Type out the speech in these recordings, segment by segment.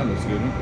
looks good, huh?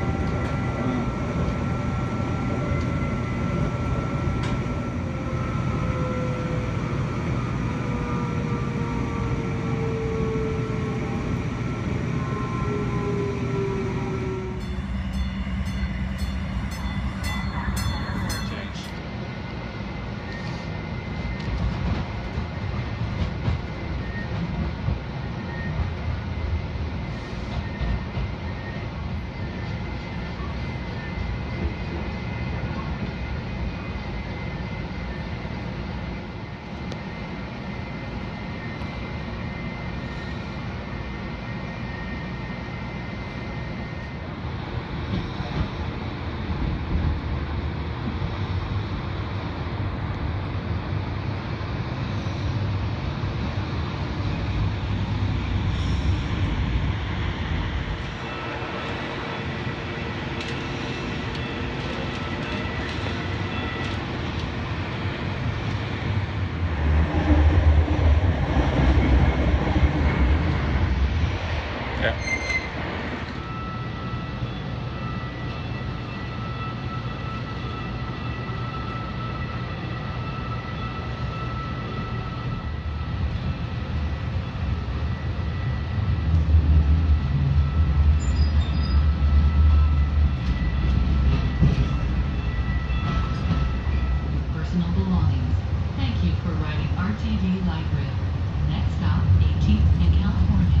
Personal belongings. Thank you for riding RTD Light Rail. Next stop, 18th and California.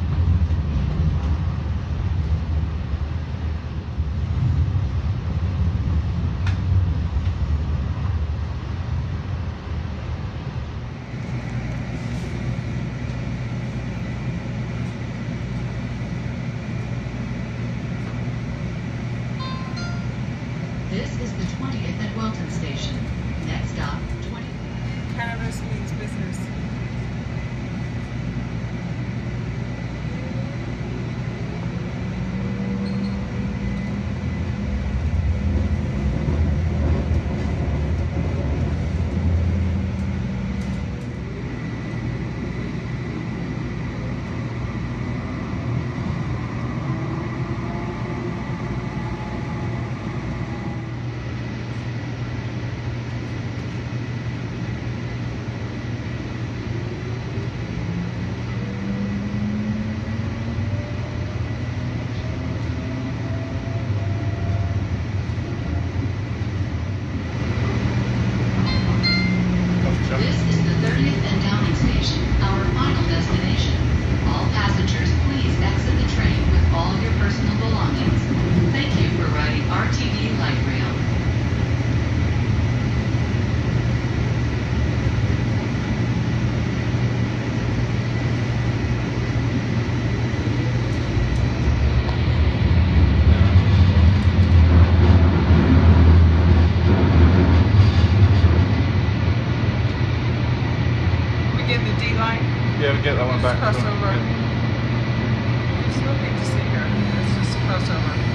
This is the 20th at Welton Station. Next stop, 20. Cannabis means business. This is the 30th and Downing Station, our final destination. All passengers, please exit the train with all your personal belongings. Thank you for riding RTD Light Rail. We get the D line. Yeah, we get that one back. Cross over. There's nothing to see here. It's just a crossover.